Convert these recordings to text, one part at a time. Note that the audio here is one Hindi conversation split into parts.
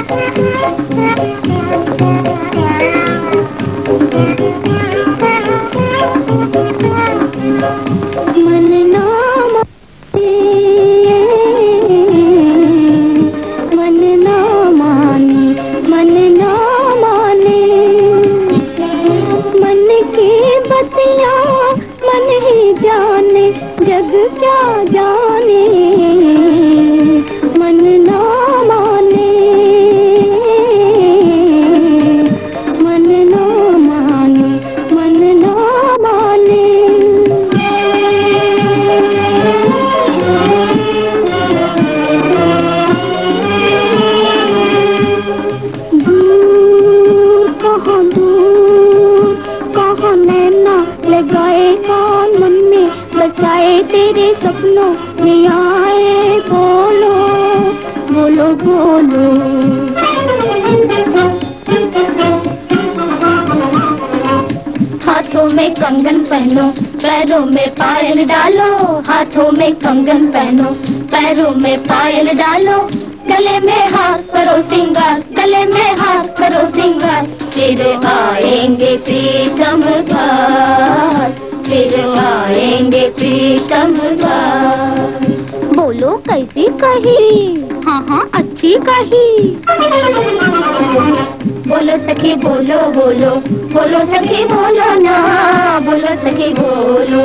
हाथों में कंगन पहनो, पैरों में पायल डालो, हाथों में कंगन पहनो, पैरों में पायल डालो, गले में हाथ करो सिंगार, गले में हाथ करो सिंगार, फिर आएंगे प्रीतम द्वार, फिर आएंगे प्रीतम द्वार। बोलो कैसी कही? हाँ हाँ अच्छी कही। बोलो सखी बोलो बोलो, बोलो सखी बोलो ना, बोलो सखी बोलो।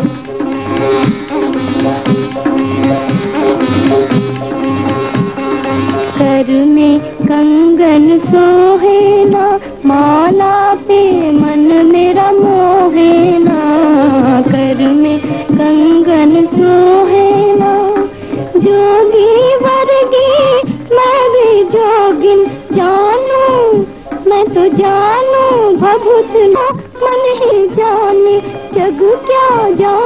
कर में कंगन सोहेना, माला पे मन मेरा मोहेना, कर में कंगन सोहेना, जोगी वर्गी मैं भी जोगिन जानू, मैं तो जानू भभूत ना मन ही जाने, जग क्या जाने।